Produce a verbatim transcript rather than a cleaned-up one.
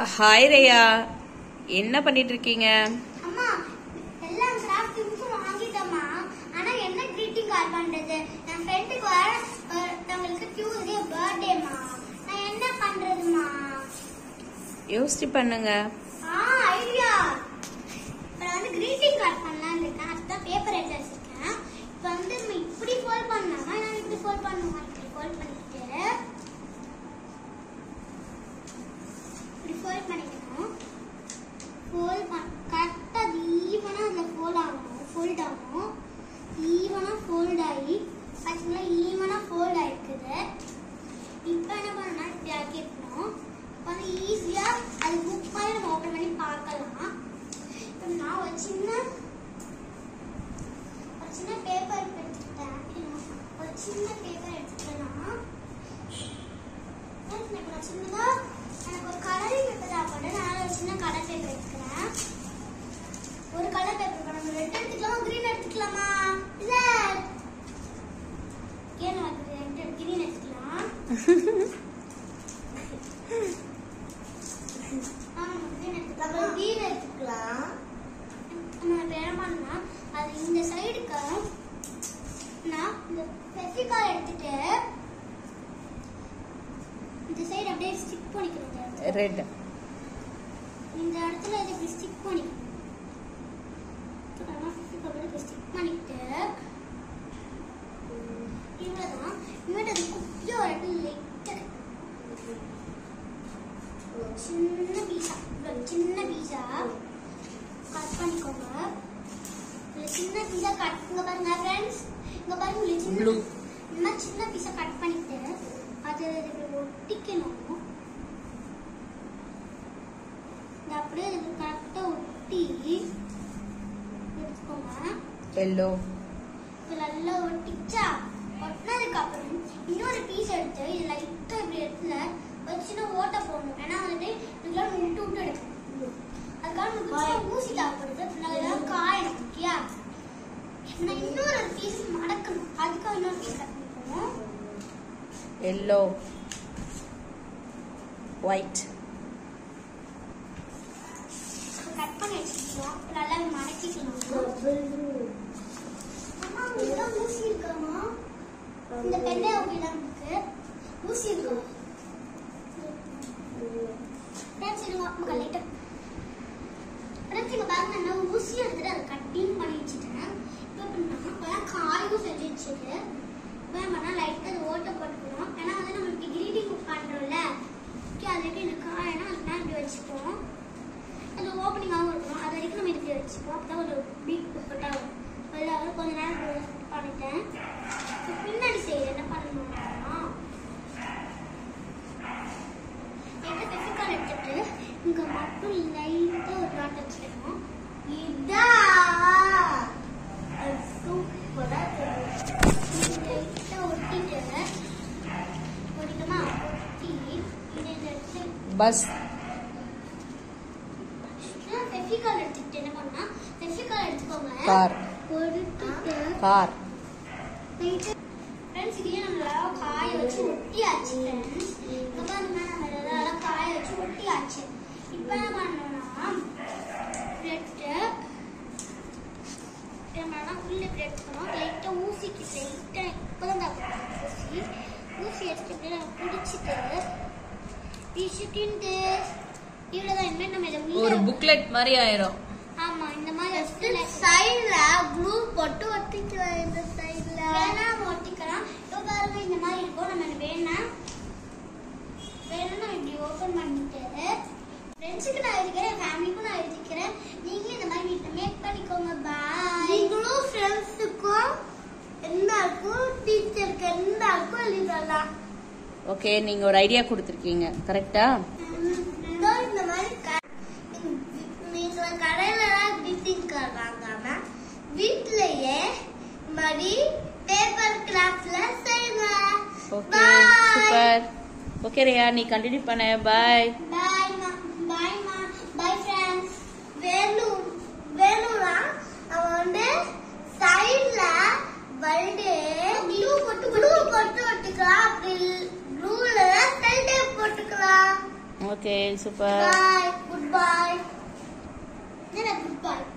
Hi ரேயா, என்ன பண்ணிட்டு இருக்கீங்க? அம்மா எல்லாம் கிராஃப்ட் திங்ஸ் வாங்கிட்டோமா. ஆனா என்ன greeting card பண்றது? என் ஃப்ரெண்டுக்கு வர நம்மளுக்கு டியூஸ்டே பர்த்டேமா. நான் என்ன பண்றதுமா? யோசிச்சு பண்ணுங்க. ஆ ஐடியா. நான் வந்து greeting card பண்ணலாம்னு இருக்கேன். அதான் பேப்பர் எடுத்து வச்சிருக்கேன். இப்போ வந்து நம்ம இப்படி ஃபோல்ட் பண்ணலாமா? நான் இப்படி ஃபோல்ட் பண்ணுமா? இப்படி ஃபோல்ட் பண்ணிட்டு இப்படி ஃபோல்ட் பண்ணிக்கணும். ஃபோல்ட் பண்ண கரெக்டா ஈவனா அந்த ஃபோல்ட் ஆகணும். ஃபோல்ட் ஆகும். ஈவனா ஃபோல்ட் ஆகி பாத்தீங்களா, ஈவனா ஃபோல்ட் ஆயிருக்குது. இப்போ என்ன பண்ணணும், இப்படி ஆக்கிடணும். இப்போ வந்து ஈஸியா அது புக் பண்ணி நம்ம ஓப்பன் பண்ணி பார்க்கலாம். இப்போ நான் ஒரு சின்ன ஒரு சின்ன பேப்பர் எடுத்துக்கிட்டேன். ஒரு சின்ன பேப்பர் எடுத்துக்கலாம். நான் சின்னதா எனக்கு ஒரு கலரிங் பேப்பர் தேவைப்படும். நான் ஒரு சின்ன கலர் பேப்பர் எடுத்துக்கிறேன். ஒரு கலர் பேப்பர் நம்ம ரெட் எடுத்துக்கலாமா கிரீன் எடுத்துக்கலாமா? இல்ல ஏன் நான் ரெட் கிரீன் எடுத்துக்கலாம். ஆமா கிரீன் எடுத்துக்கலாம். கிரீன் எடுத்துக்கலாம். நம்ம என்ன பண்ணா அது இந்த சைடுக்கு நான் இந்த பெசிகால் எடுத்துட்டு இந்த சைடு அப்படியே ஸ்டிக் பண்ணிக்கணும். ரெட் இந்த இடத்துல இது இப்படி ஸ்டிக் பண்ணிக்கணும். நான் பெசிகால் அப்படியே ஸ்டிக் பண்ணிட்டு இவ்வளவுதான். இவன் அது குட்டியா ஒரு இடத்துல லைட்டா சின்ன பீஸா சின்ன பீஸா கட் பண்ணிக்கோங்க. இந்த சின்ன பீஸா கட் இங்க பாருங்க ஃப்ரெண்ட்ஸ், இங்க பாருங்க சின்ன இந்த சின்ன பீஸா கட் பண்ணிட்டு அது ஒட்டிக்கணும். அப்படியே கரெக்டா ஒட்டி எடுத்துக்கோங்க. எல்லோ நல்லா ஒட்டிச்சா ஒட்டினதுக்கு அப்புறம் இன்னொரு பீஸ் எடுத்து இது லைட்டா இப்படி இடத்துல வச்சுன்னா ஓட்ட போடணும். ஏன்னா வந்துட்டு இதெல்லாம் விட்டு விட்டு எடுக்கணும். அதுக்காக நமக்கு ஊசி தேவைப்படுது. ஏதாவது காயணும். ஓகேயா? நான் இன்னொரு பீஸ் மடக்கணும். அதுக்காக இன்னொரு பீஸ் கட் பண்ணிக்கணும். எல்லோ ஒயிட் கட் பண்ணி வச்சுக்கலாம். நல்லா மடக்கிக்கலாம். அம்மா இதெல்லாம் ஊசி இருக்காமா? இந்த பெண்ணே அப்படிதான் இருக்கு. ஊசி இருக்கு. ஃப்ரெண்ட்ஸ் இது அம்மா லைட்டா ஃப்ரெண்ட்ஸ் இங்க பாருங்க, நான் ஊசி எடுத்துட்டு அதை கட்டிங் பண்ணி வச்சுட்டேன். இப்போ பண்ணா இப்போலாம் காயும் செஞ்சு வச்சுட்டு இப்போ பண்ணா லைட்டாக அது ஓட்ட போட்டுக்கணும். ஏன்னா வந்து நம்ம இப்படி கிரீட்டிங் பண்ணுறோம்ல, ஓகே அதுக்கு இந்த காயனா அதுதான் இப்படி வச்சுப்போம். அது ஓப்பனிங்காகவும் இருக்கணும். அது வரைக்கும் நம்ம இப்படி வச்சுப்போம். அப்போ தான் ஒரு பீக் புக்கட்டாக வரும். அதில் கொஞ்ச நேரம் பண்ணிட்டேன். பின்னாடி சைடு என்ன பண்ணணும்னா எந்த பெசிக்கால் எடுத்துட்டு இங்கே மட்டும் லைட்டாக ஒரு டாட் வச்சுக்கணும். இதான் சூப்பராக லைட்டாக ஒட்டிட்டு ஒட்டிக்கமா ஒட்டி இதை எடுத்து பஸ் பெசிக்கால் எடுத்துட்டு என்ன பண்ணா பெசிக்கால் எடுத்துக்கோங்க. கார் போட்டுட்டு கார் ஃப்ரெண்ட்ஸ் இதையே நம்ம காய வச்சு ஒட்டியாச்சு. ஃப்ரெண்ட்ஸ் இப்போ பாருங்க நம்ம இதெல்லாம் காய வச்சு ஒட்டியாச்சு. இப்போ என்ன பண்ணணும்னா பிரெட்டு நம்மளா உள்ள எடுத்துக்கணும். லைட்டாக ஊசிக்கு லைட்டாக இப்போ தான் ஊசி ஊசி எடுத்துட்டு நம்ம பிடிச்சிட்டு பிடிச்சிட்டு இவ்வளோதான். இனிமேல் நம்ம இதை உள்ள ஒரு புக்லெட் மாதிரி ஆயிரும். ஆமா இந்த மாதிரி சைடுல ப்ளூ போட்டு ஒட்டிக்கலாம். இந்த சைடுல வேணா ஒட்டிக்கலாம். இப்போ பாருங்க இந்த மாதிரி இருக்கும். நம்ம வேணா வேணா நம்ம இப்படி ஓபன் பண்ணிட்டு ஃப்ரெண்ட்ஸுக்கு நான் எழுதிக்கிறேன், ஃபேமிலிக்கும் நான் எழுதிக்கிறேன். நீங்களும் இந்த மாதிரி வீட்டில் மேக் பண்ணிக்கோங்க. பாய். நீங்களும் ஃப்ரெண்ட்ஸுக்கும் எல்லாருக்கும் டீச்சருக்கு எல்லாருக்கும் எழுதலாம். ஓகே, நீங்க ஒரு ஐடியா கொடுத்துருக்கீங்க கரெக்டா? இந்த மாதிரி கடையில கிரீட்டிங் கார்டு வாங்காம வீட்லயே மாதிரி பேப்பர் கிராஃப்ட்ல செய்யலாம். Okay super. ஓகே ரேயா, நீ கண்டினியூ பண்ண. பாய் பாய் மா பாய் மா பாய் ஃப்ரெண்ட்ஸ். வேணும் வேணும்னா அவன் வந்து சைடுல வந்து ப்ளூ போட்டு ப்ளூ போட்டு ஒட்டிக்கலாம். அப்படி ப்ளூல சைடு போட்டுக்கலாம். Okay super boy good boy என்ன குட் பாய்